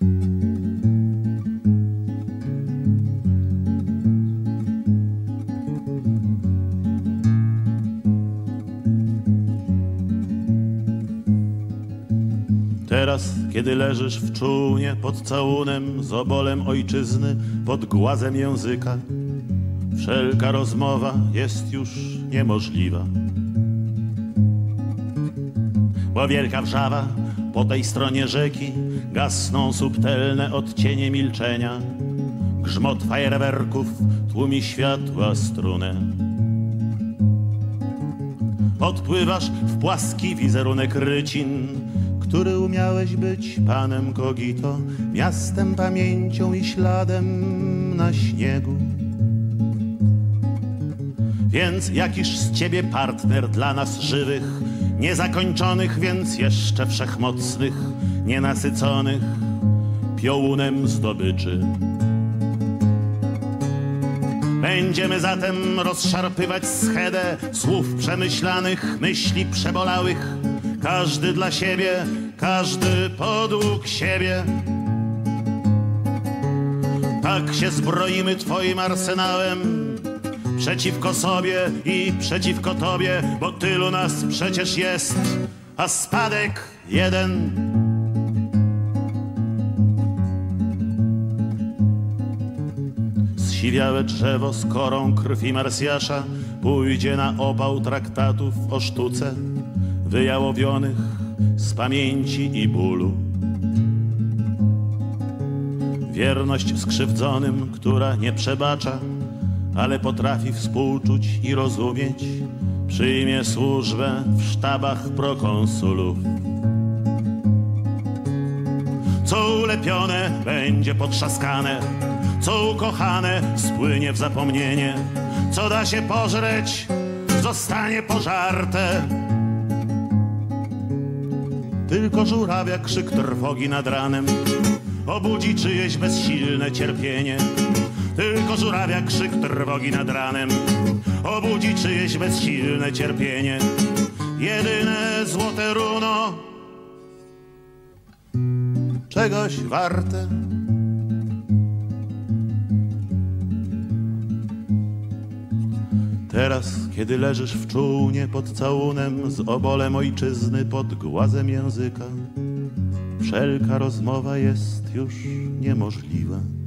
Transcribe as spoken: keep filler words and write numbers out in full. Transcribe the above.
Teraz, kiedy leżysz w czółnie pod całunem, z obolem ojczyzny, pod głazem języka, wszelka rozmowa jest już niemożliwa. Bo wielka wrzawa po tej stronie rzeki, gasną subtelne odcienie milczenia, grzmot fajerwerków tłumi światła strunę. Odpływasz w płaski wizerunek Rycin, który umiałeś być panem Kogito, miastem, pamięcią i śladem na śniegu. Więc jakiż z ciebie partner dla nas żywych, niezakończonych, więc jeszcze wszechmocnych, nienasyconych piołunem zdobyczy. Będziemy zatem rozszarpywać schedę słów przemyślanych, myśli przebolałych, każdy dla siebie, każdy podług siebie. Tak się zbroimy twoim arsenałem, przeciwko sobie i przeciwko tobie, bo tylu nas przecież jest, a spadek jeden. Zsiwiałe drzewo z korą krwi Marsjasza pójdzie na opał traktatów o sztuce, wyjałowionych z pamięci i bólu. Wierność skrzywdzonym, która nie przebacza, ale potrafi współczuć i rozumieć, przyjmie służbę w sztabach prokonsulów. Co ulepione będzie potrzaskane, co ukochane spłynie w zapomnienie, co da się pożreć zostanie pożarte. Tylko żurawia krzyk trwogi nad ranem obudzi czyjeś bezsilne cierpienie. Tylko żurawia krzyk trwogi nad ranem obudzi czyjeś bezsilne cierpienie. Jedyne złote runo czegoś warte. Teraz, kiedy leżysz w czółnie pod całunem, z obolem ojczyzny pod głazem języka, wszelka rozmowa jest już niemożliwa.